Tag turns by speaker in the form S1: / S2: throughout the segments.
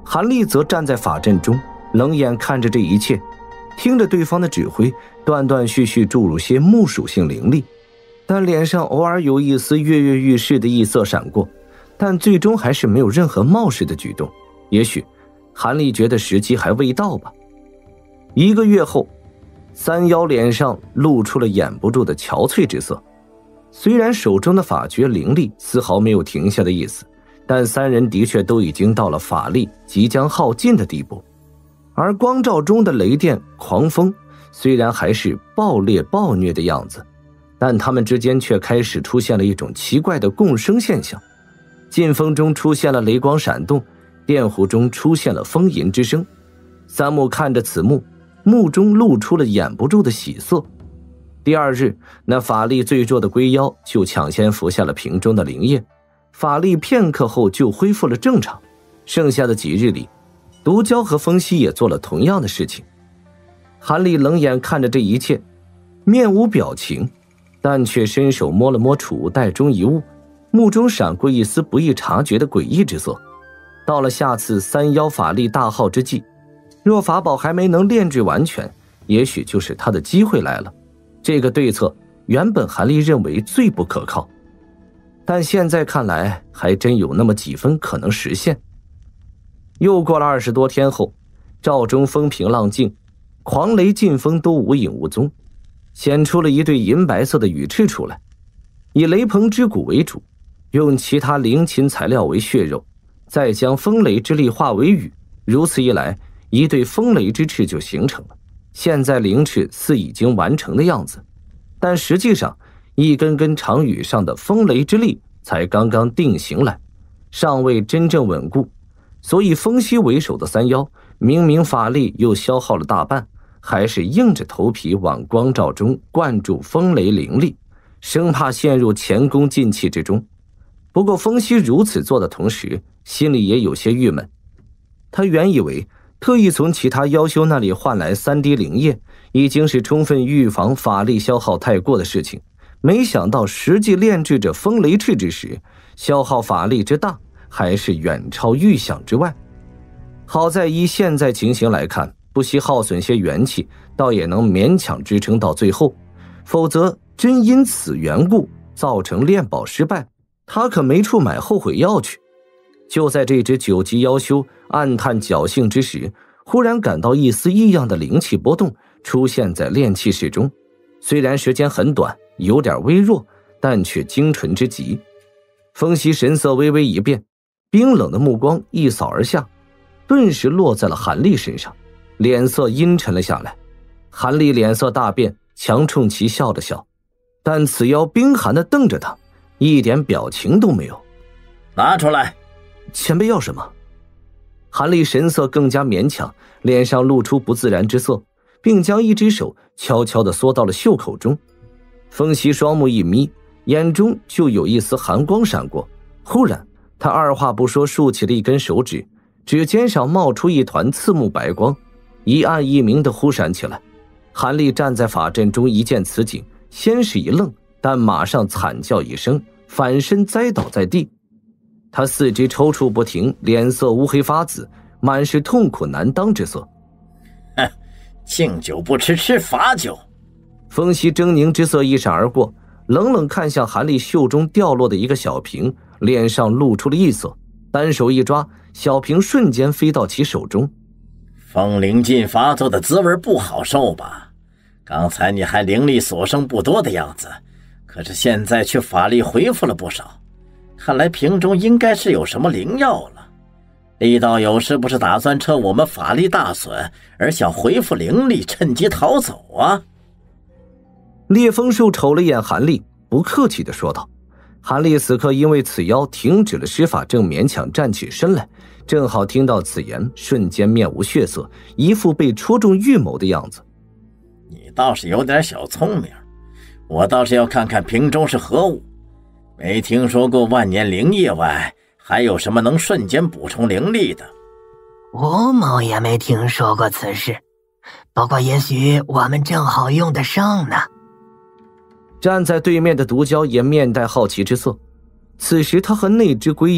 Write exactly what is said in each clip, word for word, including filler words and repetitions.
S1: 韩立则站在法阵中，冷眼看着这一切，听着对方的指挥，断断续续注入些木属性灵力，但脸上偶尔有一丝跃跃欲试的异色闪过，但最终还是没有任何冒失的举动。也许韩立觉得时机还未到吧。一个月后，三妖脸上露出了掩不住的憔悴之色。虽然手中的法诀灵力丝毫没有停下的意思，但三人的确都已经到了法力即将耗尽的地步。而光照中的雷电狂风虽然还是暴烈暴虐的样子，但他们之间却开始出现了一种奇怪的共生现象。劲风中出现了雷光闪动，电弧中出现了风吟之声。三木看着此幕，目中露出了掩不住的喜色。第二日，那法力最弱的龟妖就抢先服下了瓶中的灵液，法力片刻后就恢复了正常。剩下的几日里，毒蛟和风息也做了同样的事情。韩立冷眼看着这一切，面无表情，但却伸手摸了摸储物袋中一物，目中闪过一丝不易察觉的诡异之色。到了下次三妖法力大耗之际，若法宝还没能炼制完全，也许就是他的机会来了。这个对策原本韩立认为最不可靠，但现在看来还真有那么几分可能实现。又过了二十多天后，赵中风平浪静，狂雷劲风都无影无踪，显出了一对银白色的羽翅出来，以雷鹏之骨为主，用其他灵禽材料为血肉，再将风雷之力化为羽，如此一来，一对风雷之翅就形成了。现在灵翅似已经完成的样子，但实际上一根根长羽上的风雷之力才刚刚定型来，尚未真正稳固。所以风息为首的三妖明明法力又消耗了大半，还是硬着头皮往光照中灌注风雷灵力，生怕陷入前功尽弃之中。不过风息如此做的同时，心里也有些郁闷。他原以为特意从其他妖修那里换来三滴灵液，已经是充分预防法力消耗太过的事情，没想到实际炼制着风雷翅之时，消耗法力之大，还是远超预想之外。好在依现在情形来看，不惜耗损些元气，倒也能勉强支撑到最后，否则真因此缘故造成炼宝失败，他可没处买后悔药去。就在这只九级妖修暗叹侥幸之时，忽然感到一丝异样的灵气波动出现在炼气室中，虽然时间很短，有点微弱，但却精纯之极。风息神色微微一变，冰冷的目光一扫而下，顿时落在了韩立身上，脸色阴沉了下来。韩立脸色大变，强冲其笑了笑，但此妖冰寒地瞪着他，一点表情都没有。
S2: 拿出来。
S1: 前辈要什么？韩立神色更加勉强，脸上露出不自然之色，并将一只手悄悄地缩到了袖口中。风息双目一眯，眼中就有一丝寒光闪过。忽然他二话不说竖起了一根手指，指尖上冒出一团刺目白光，一暗一明地忽闪起来。韩立站在法阵中一见此景，先是一愣，但马上惨叫一声，反身栽倒在地。他四肢抽搐不停，脸色乌黑发紫，满是痛苦难当之色。
S2: 哼，敬酒不吃吃罚酒。
S1: 风息狰狞之色一闪而过，冷冷看向韩立袖中掉落的一个小瓶，脸上露出了异色，单手一抓，小瓶瞬间飞到其手中。
S2: 风灵劲发作的滋味不好受吧？刚才你还灵力所剩不多的样子，可是现在却法力恢复了不少。看来瓶中应该是有什么灵药了。厉道友是不是打算趁我们法力大损而想恢复灵力，趁机逃走啊？
S1: 烈风树瞅了眼韩立，不客气地说道。韩立此刻因为此妖停止了施法，正勉强站起身来，正好听到此言，瞬间面无血色，一副被戳中预谋的样子。
S2: 你倒是有点小聪明，我倒是要看看瓶中是何物。没听说过万年灵液外还有什么能瞬间补充灵力的。
S3: 吴某也没听说过此事，不过也许我们正好用得上呢。
S1: 站在对面的毒蛟也面带好奇之色，此时他和那只龟妖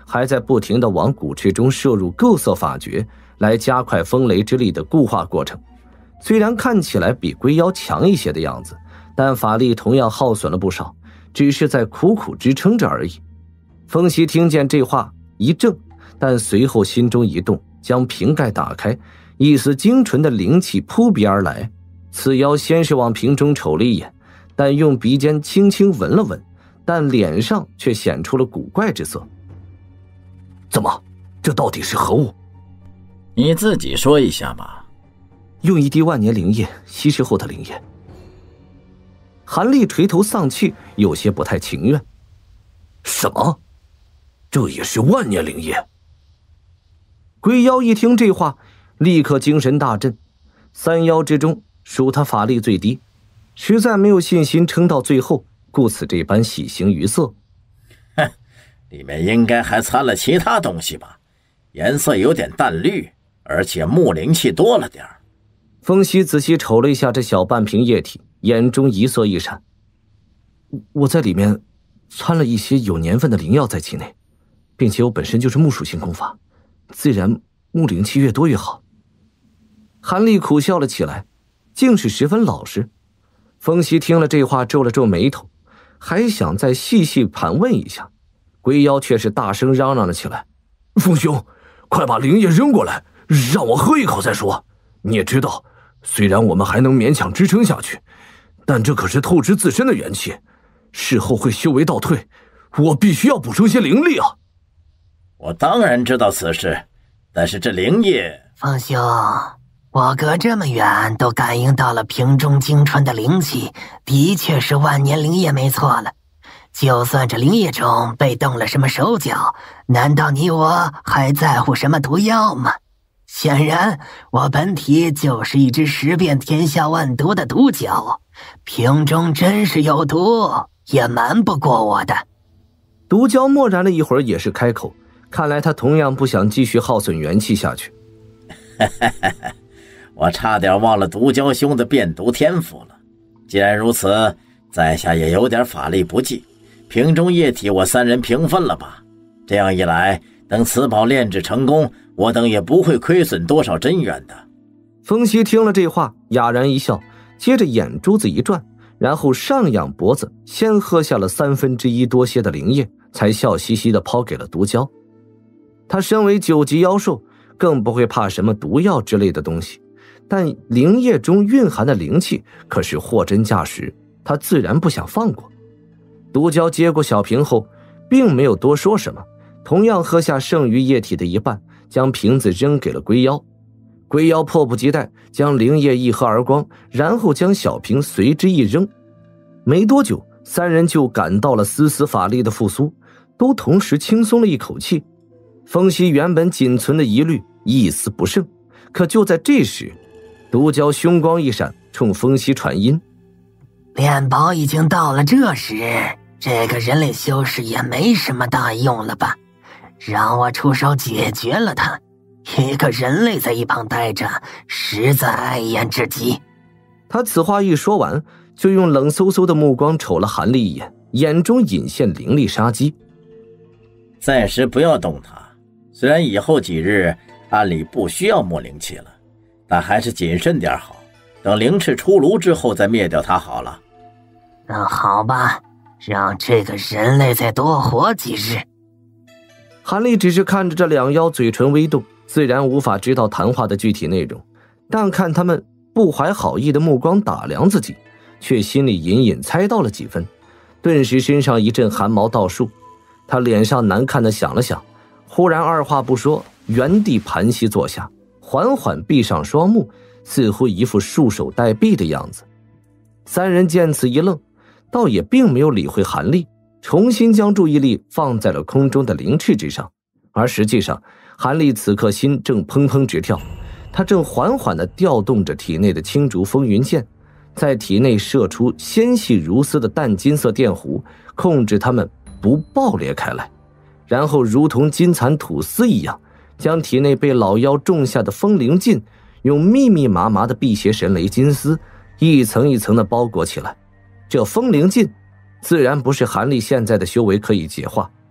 S1: 还在不停地往骨池中摄入构色法诀，来加快风雷之力的固化过程。虽然看起来比龟妖强一些的样子，但法力同样耗损了不少，只是在苦苦支撑着而已。风息听见这话一怔，但随后心中一动，将瓶盖打开，一丝精纯的灵气扑鼻而来。此妖先是往瓶中瞅了一眼，但用鼻尖轻轻闻了闻，但脸上却显出了古怪之色。怎么，这到底是何物？
S2: 你自己说一下吧。
S1: 用一滴万年灵液稀释后的灵液。韩立垂头丧气，有些不太情愿。什么？这也是万年灵液？龟妖一听这话，立刻精神大振。三妖之中，属他法力最低，实在没有信心撑到最后，故此这般喜形于色。
S2: 哼，里面应该还掺了其他东西吧？颜色有点淡绿，而且木灵气多了点儿。
S1: 风息仔细瞅了一下这小半瓶液体，眼中一色一闪。我在里面掺了一些有年份的灵药在其内，并且我本身就是木属性功法，自然木灵气越多越好。韩立苦笑了起来，竟是十分老实。风息听了这话，皱了皱眉头，还想再细细盘问一下，龟妖却是大声嚷嚷了起来：风兄，快把灵液扔过来，让我喝一口再说。你也知道，虽然我们还能勉强支撑下去，但这可是透支自身的元气，事后会修为倒退，我必须要补充些灵力啊！
S2: 我当然知道此事，但是这灵液……
S3: 风兄，我隔这么远都感应到了瓶中精纯的灵气，的确是万年灵液没错了。就算这灵液中被动了什么手脚，难道你我还在乎什么毒药吗？显然，我本体就是一只识遍天下万毒的毒蛟，瓶中真是有毒，也瞒不过我的。
S1: 毒蛟默然了一会儿，也是开口，看来他同样不想继续耗损元气下去。
S2: 我差点忘了毒蛟兄的变毒天赋了。既然如此，在下也有点法力不济，瓶中液体我三人平分了吧。这样一来，等此宝炼制成功，我等也不会亏损多少真元的。
S1: 风息听了这话，哑然一笑，接着眼珠子一转，然后上仰脖子，先喝下了三分之一多些的灵液，才笑嘻嘻地抛给了毒蛟。他身为九级妖兽，更不会怕什么毒药之类的东西，但灵液中蕴含的灵气可是货真价实，他自然不想放过。毒蛟接过小瓶后，并没有多说什么，同样喝下剩余液体的一半，将瓶子扔给了龟妖。龟妖迫不及待将灵液一喝而光，然后将小瓶随之一扔。没多久，三人就感到了丝丝法力的复苏，都同时轻松了一口气。风息原本仅存的疑虑一丝不剩，可就在这时，毒蛟凶光一闪，冲风息传音：
S3: 炼宝已经到了这时，这个人类修士也没什么大用了吧？让我出手解决了他，一个人类在一旁待着，实在碍眼至极。
S1: 他此话一说完，就用冷飕飕的目光瞅了韩立一眼，眼中隐现凌厉杀机。
S2: 暂时不要动他，虽然以后几日按理不需要木灵气了，但还是谨慎点好，等灵翅出炉之后再灭掉它好了。
S3: 那好吧，让这个人类再多活几日。
S1: 韩立只是看着这两妖嘴唇微动，自然无法知道谈话的具体内容，但看他们不怀好意的目光打量自己，却心里隐隐猜到了几分，顿时身上一阵寒毛倒竖。他脸上难看的想了想，忽然二话不说，原地盘膝坐下，缓缓闭上双目，似乎一副束手待毙的样子。三人见此一愣，倒也并没有理会韩立，重新将注意力放在了空中的灵翅之上。而实际上，韩立此刻心正砰砰直跳，他正缓缓地调动着体内的青竹风云剑，在体内射出纤细如丝的淡金色电弧，控制它们不爆裂开来，然后如同金蚕吐丝一样，将体内被老妖种下的风灵劲用密密麻麻的辟邪神雷金丝一层一层的包裹起来。这风灵劲自然不是韩立现在的修为可以解化，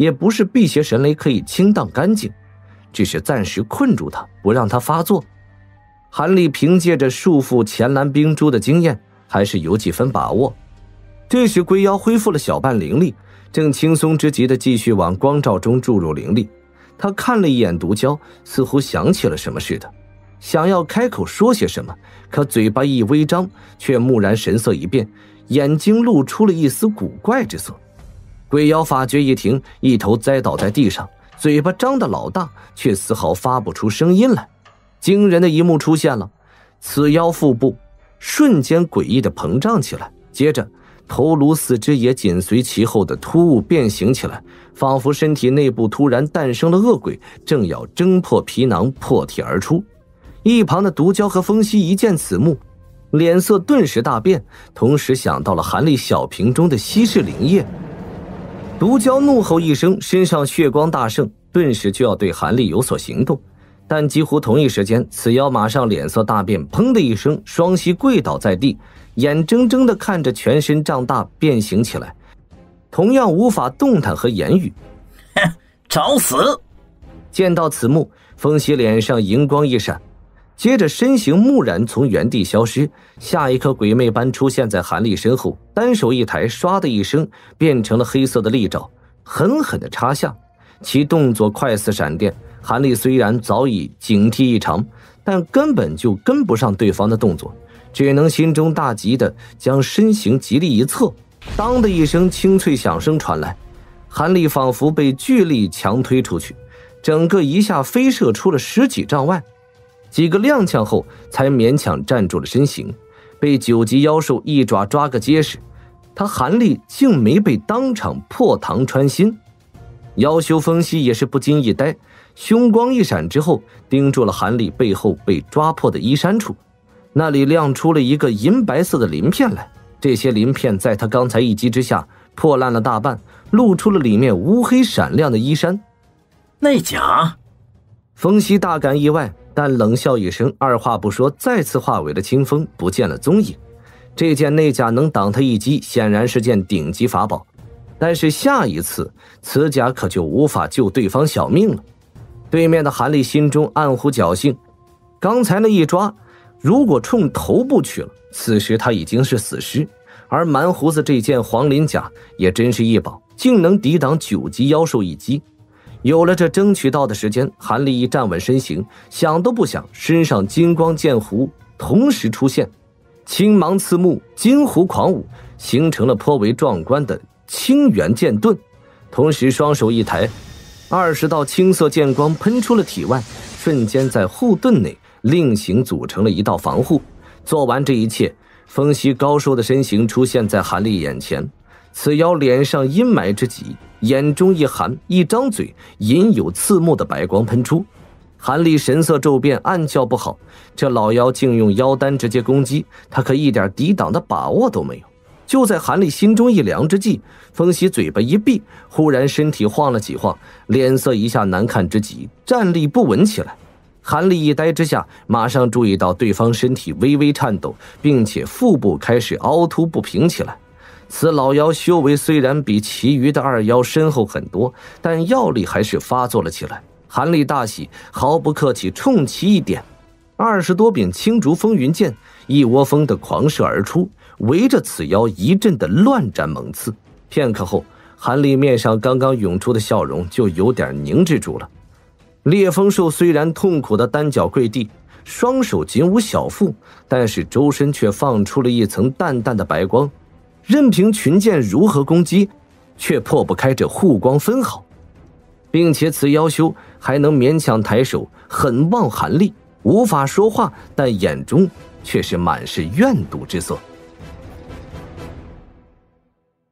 S1: 也不是辟邪神雷可以清荡干净，只是暂时困住他，不让他发作。韩立凭借着束缚前蓝冰珠的经验，还是有几分把握。这时龟妖恢复了小半灵力，正轻松之极地继续往光照中注入灵力。他看了一眼毒蛟，似乎想起了什么似的，想要开口说些什么，可嘴巴一微张，却蓦然神色一变，眼睛露出了一丝古怪之色。鬼妖法觉一停，一头栽倒在地上，嘴巴张得老大，却丝毫发不出声音来。惊人的一幕出现了，此妖腹部瞬间诡异地膨胀起来，接着头颅四肢也紧随其后的突兀变形起来，仿佛身体内部突然诞生了恶鬼，正要挣破皮囊破体而出。一旁的毒蛟和风息一见此幕，脸色顿时大变，同时想到了韩立小瓶中的稀释灵液。毒蛟怒吼一声，身上血光大盛，顿时就要对韩立有所行动。但几乎同一时间，此妖马上脸色大变，砰的一声，双膝跪倒在地，眼睁睁地看着全身胀大变形起来，同样无法动弹和言语。
S2: 哼，找死！
S1: 见到此幕，风息脸上银光一闪，接着身形蓦然从原地消失，下一刻鬼魅般出现在韩立身后，单手一抬，唰的一声变成了黑色的利爪，狠狠地插下，其动作快似闪电。韩立虽然早已警惕异常，但根本就跟不上对方的动作，只能心中大急的将身形极力一侧，当的一声清脆响声传来，韩立仿佛被巨力强推出去，整个一下飞射出了十几丈外，几个踉跄后才勉强站住了身形，被九级妖兽一爪抓个结实，他韩立竟没被当场破膛穿心。妖修风息也是不禁一呆，凶光一闪之后，盯住了韩立背后被抓破的衣衫处，那里亮出了一个银白色的鳞片来，这些鳞片在他刚才一击之下破烂了大半，露出了里面乌黑闪亮的衣衫。
S2: 内甲！
S1: 风息大感意外，但冷笑一声，二话不说，再次化为了清风，不见了踪影。这件内甲能挡他一击，显然是件顶级法宝，但是下一次此甲可就无法救对方小命了。对面的韩立心中暗呼侥幸，刚才那一抓如果冲头部去了，此时他已经是死尸，而蛮胡子这件黄鳞甲也真是一宝，竟能抵挡九级妖兽一击。有了这争取到的时间，韩立一站稳身形，想都不想，身上金光剑弧同时出现，青芒刺目，金弧狂舞，形成了颇为壮观的青元剑盾。同时双手一抬，二十道青色剑光喷出了体外，瞬间在护盾内另行组成了一道防护。做完这一切，风息高瘦的身形出现在韩立眼前，此妖脸上阴霾之极，眼中一寒，一张嘴，隐有刺目的白光喷出。韩立神色骤变，暗叫不好，这老妖竟用妖丹直接攻击，他可一点抵挡的把握都没有。就在韩立心中一凉之际，风息嘴巴一闭，忽然身体晃了几晃，脸色一下难看之极，站立不稳起来。韩立一呆之下，马上注意到对方身体微微颤抖，并且腹部开始凹凸不平起来。此老妖修为虽然比其余的二妖深厚很多，但药力还是发作了起来。韩立大喜，毫不客气冲其一点，二十多柄青竹风云剑一窝蜂的狂射而出，围着此妖一阵的乱斩猛刺。片刻后，韩立面上刚刚涌出的笑容就有点凝滞住了。烈风兽虽然痛苦的单脚跪地，双手紧捂小腹，但是周身却放出了一层淡淡的白光，任凭群剑如何攻击，却破不开这护光分毫，并且此妖修还能勉强抬手狠望韩立，无法说话，但眼中却是满是怨毒之色。